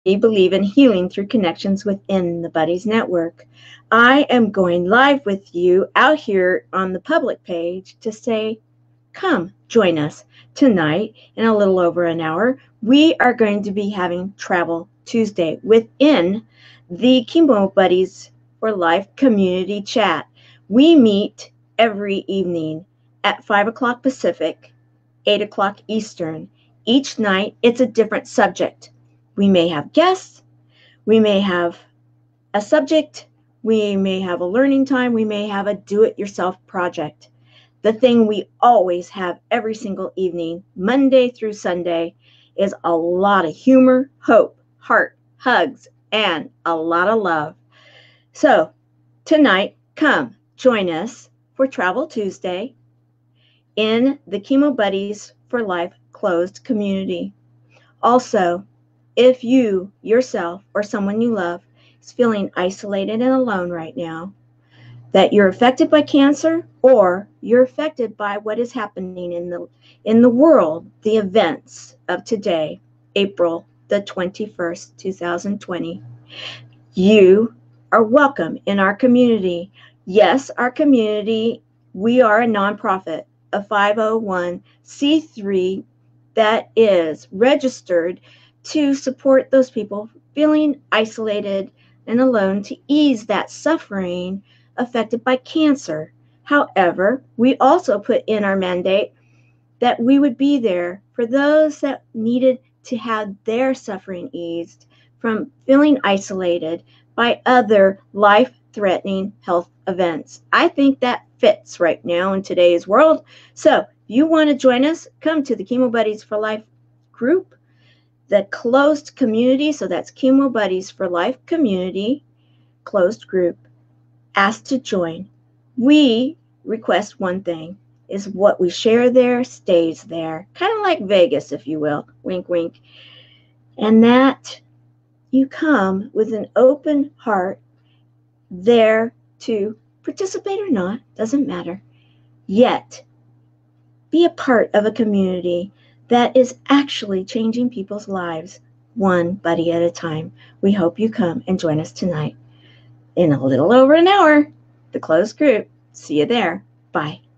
We believe in healing through connections within the Buddies Network. I am going live with you out here on the public page to say, come join us tonight in a little over an hour. We are going to be having Travel Tuesday within the Chemo Buddies for Life community chat. We meet every evening at 5 o'clock Pacific, 8 o'clock Eastern. Each night, it's a different subject. We may have guests, we may have a subject, we may have a learning time, we may have a do-it-yourself project. The thing we always have every single evening, Monday through Sunday, is a lot of humor, hope, heart, hugs, and a lot of love. So tonight, come join us for Travel Tuesday in the Chemo Buddies for Life closed community. Also, if you yourself or someone you love is feeling isolated and alone right now, that you're affected by cancer or you're affected by what is happening in the world, the events of today, April the 21st, 2020, you are welcome in our community. Yes, our community, we are a nonprofit, a 501c3 that is registered to support those people feeling isolated and alone, to ease that suffering affected by cancer. However, we also put in our mandate that we would be there for those that needed to have their suffering eased from feeling isolated by other life-threatening health events. I think that fits right now in today's world. So if you want to join us, come to the Chemo Buddies for Life group, the closed community. So that's Chemo Buddies for Life community, closed group. Ask to join. We request one thing, is what we share there stays there. Kind of like Vegas, if you will. Wink, wink. And that you come with an open heart there to participate or not, doesn't matter. Yet, be a part of a community that is actually changing people's lives one buddy at a time. We hope you come and join us tonight in a little over an hour, the closed group. See you there. Bye.